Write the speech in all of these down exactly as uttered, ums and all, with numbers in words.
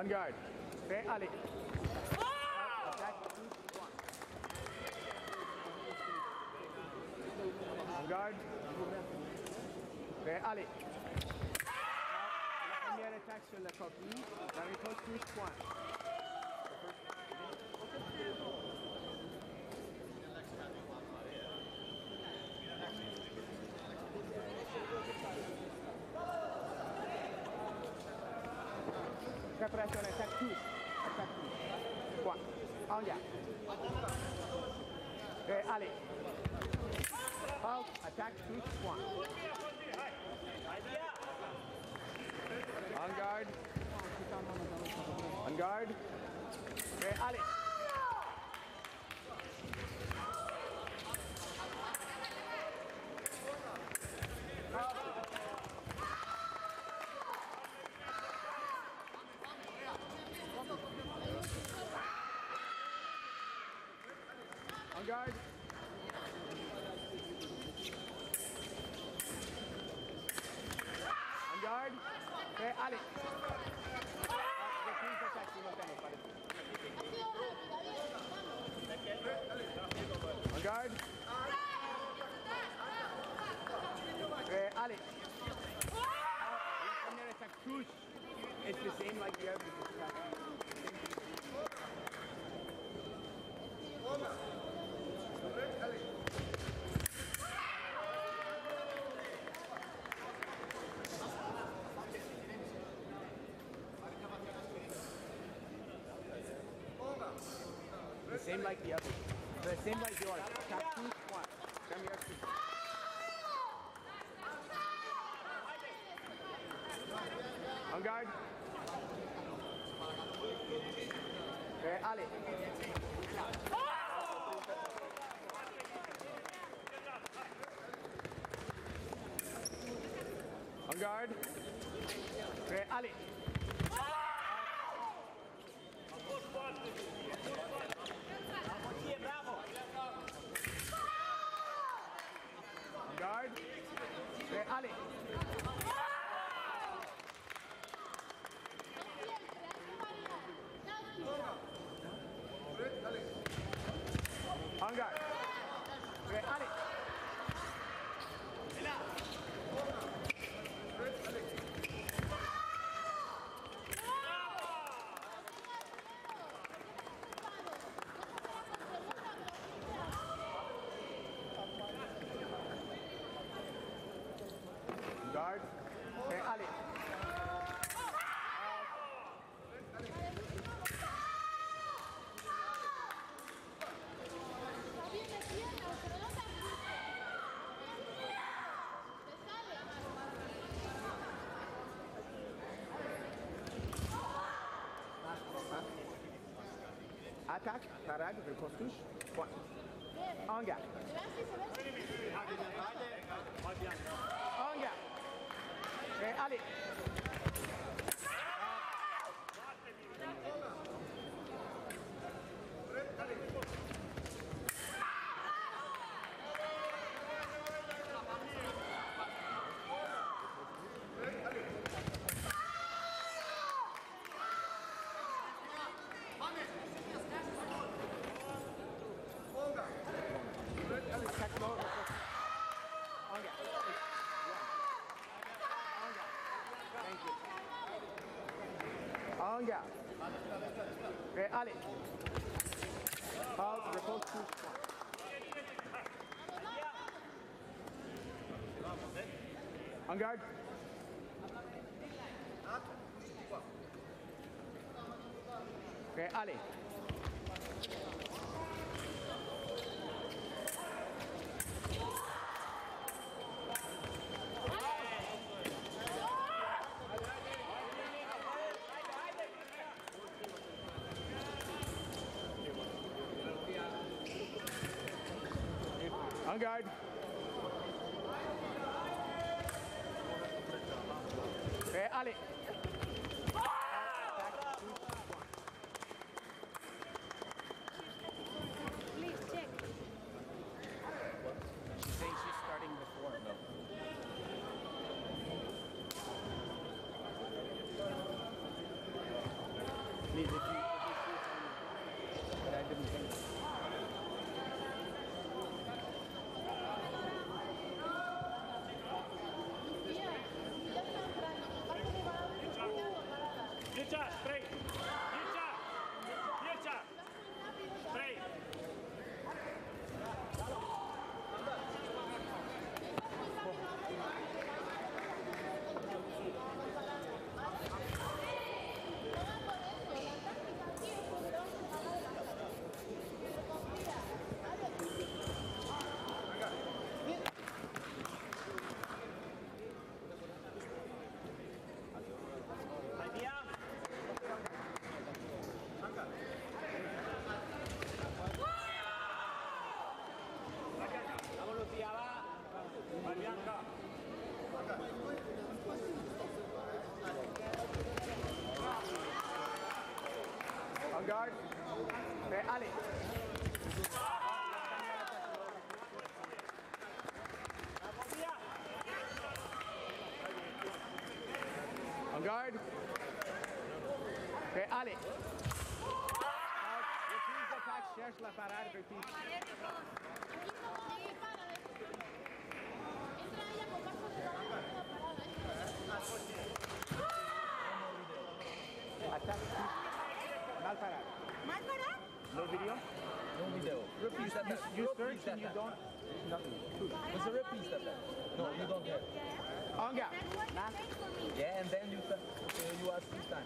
On guard. Prêt, allez. Attaque, touche, point. On garde. Prêt, allez. La première attaque sur la coquille. La riposte touche, point. Préparation d'attaque touche. Attaque touche. Point. En garde. Prêt, allez. Pause, attaque, touche, point. En garde. En garde. Prêt, allez. En garde. En garde. Prêt, allez. En garde. Prêt, allez. La première attaque touche. It's the same like the other. The same like the other. The same like yours. Attack two, one. Come here, two. En garde. Okay, allez. En garde. Okay, allez. En garde. Okay, allez. En garde. Okay, allez. Guard. Okay, allez. Attaque, parade, riposte touche, point. En garde. En garde. Okay, allez. Attaque mort. En garde. Thank you. En garde. Okay, allez. Pause, repose, touche, point. En garde. Okay, allez. En garde. Okay, allez. Please check. She's saying she's starting before. No. On guard. Prêt, allez. On guard. Prêt, allez. Reprise d'attaque, cherche la parade, reprise. Attaque. Mal parade. Mal parade? No video? No video. Repeat that. You, you search and you don't. Nothing. It's a repeat that. No, you don't have. On guard. Last. Yeah, and then you uh, you ask this time.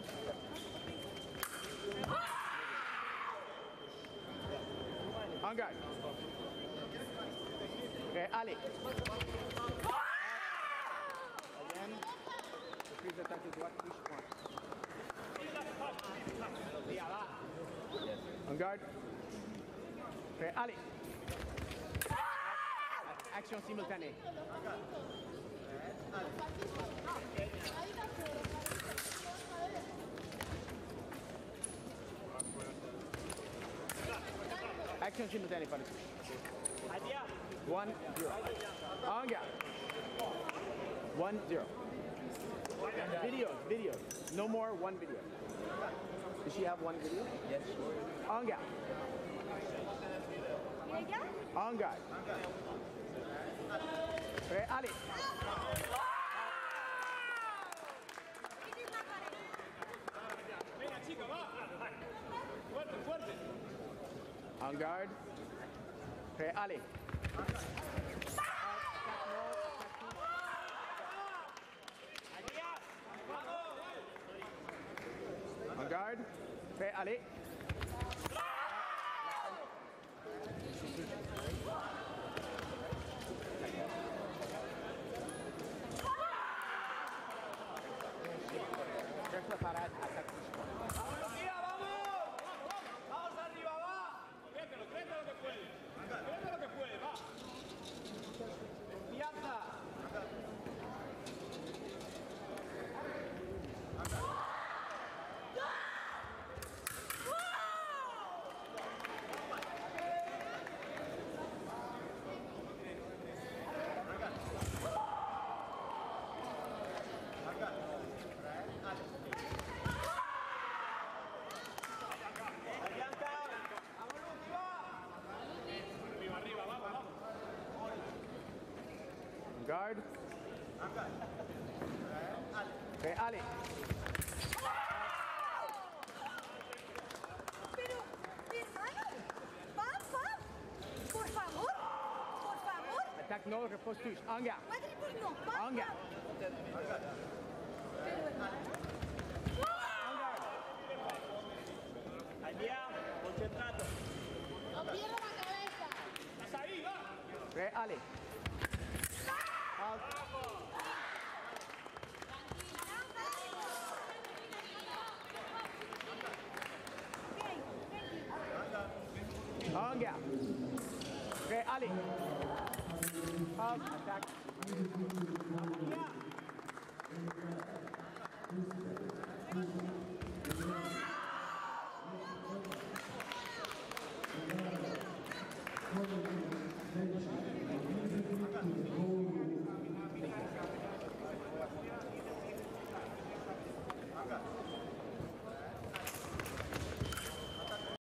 On guard. Prêt, allez. Again. Reprise d'attaque de droite, touche point. On guard. Prêt, allez. Action simultanée. Action simultanée, pas de touche. One, zero. En garde. One, zero. Videos, videos. No more one video. Does she have one video? Yes, sure. En garde. En garde. Prêt, allez. Venga, chica, va. Fuerte, fuerte. En garde. Prêt, allez. En garde. Prêt, allez. Cherche la parade, attaque. Vamos arriba, va. Créetelo, créetelo que puede. Créetelo que puede, va. Confianza. Guard. Okay, allez. Pero, hermano, pam, pam. Por favor, por favor. Attaque no, repose touche. En garde. Madre, pues no, pam, En garde. Pero, hermano. En garde. Allá, concentrado. No pierda la cabeza. Estás ahí, va. Prêt, allez. Halt. En garde. Prêt, allez. Halt, attaque.